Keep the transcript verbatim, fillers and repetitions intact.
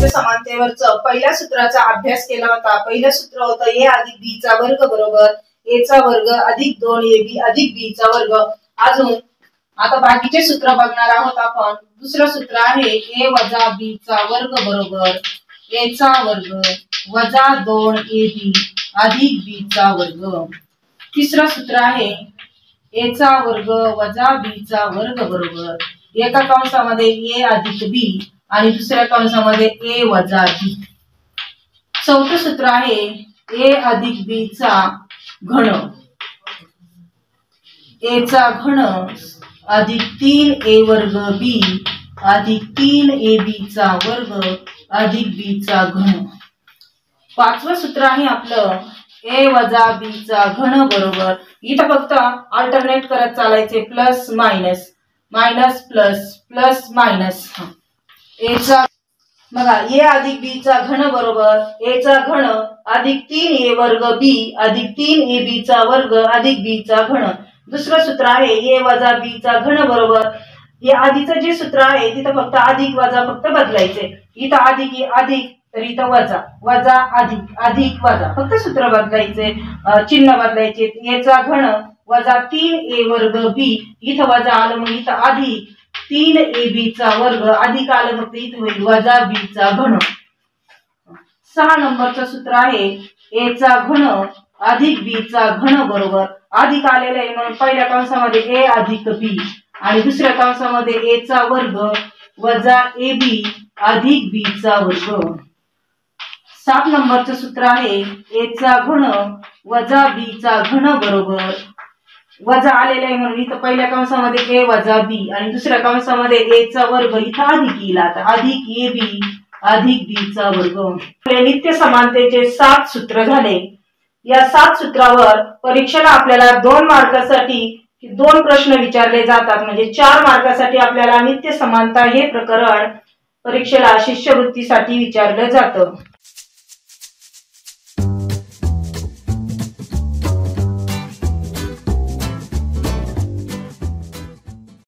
नित्य समानतेवरचं पहिल्या सूत्राचा अभ्यास केला होता। पहिलं सूत्र होतं ए अधिक बी चा वर्ग बरोबर ए चा वर्ग अधिक दोन ए बी अधिक बी चा वर्ग। अजून आता बाकीचे सूत्र बघणार आहोत आपण। दुसरं सूत्र आहे ए वजा बी चा वर्ग बरोबर ए चा वर्ग वजा दोन ए बी अधिक बी चा वर्ग। तिसरं सूत्र आहे ए चा वर्ग वजा बी चा वर्ग बरोबर एका कंसामध्ये ए अधिक बी आणि दुसऱ्या कंसामध्ये ए वजा बी। चौथं सूत्र आहे ए अधिक बी चा घन ए चा घन अधिक तीन ए वर्ग बी अधिक तीन ए बी चा वर्ग अधिक बी चा घन। पाचवं सूत्र आहे आपलं ए वजा बी चा घन बरोबर इथं फक्त अल्टरनेट करत चालायचे plus minus minus plus plus minus. ए चा बघा ए अधिक बी चा घन बरोबर ए चा घन अधिक तीन ए वर्ग बी अधिक तीन ए बी चा वर्ग अधिक बी चा घन। दुसरं सूत्र आहे ए वजा बी चा घन बरोबर हे आधीचं जे सूत्र आहे तिथं फक्त अधिक वजा फक्त बदलायचे। इथं अधिक अधिक तर इथं वजा वजा अधिक अधिक वजा फक्त सूत्र बदलायचे चिन्ह बदलायचे। ए चा घन वजा तीन ए वर्ग बी इथं वजा आलं मग इथं अधिक तीन ए बी चा वर्ग अधिक आलं फक्त इथं होईल वजा बी चा घन। सहा नंबरचं सूत्र आहे ए चा घन अधिक बी चा घन बरोबर अधिक आलेलं आहे म्हणून पहिल्या कंसामध्ये ए अधिक बी आणि दुसऱ्या कंसामध्ये ए चा वर्ग वजा ए बी अधिक बी चा वर्ग। सात नंबरचं सूत्र आहे ए चा घन वजा बी चा घन बरोबर वजा आलेलं आहे म्हणून इथं पहिल्या कंसामध्ये ए वजा बी आणि दुसऱ्या कंसामध्ये ए चा वर्ग इथं अधिक येईल आता अधिक ए बी अधिक बी चा वर्ग। नित्य समानतेचे सात सूत्र झाले। या सात सूत्रावर परीक्षेला आपल्याला दोन मार्कासाठी दोन प्रश्न विचारले जातात म्हणजे चार मार्कासाठी आपल्याला नित्य समानता हे प्रकरण परीक्षेला शिष्यवृत्तीसाठी विचारलं जातं।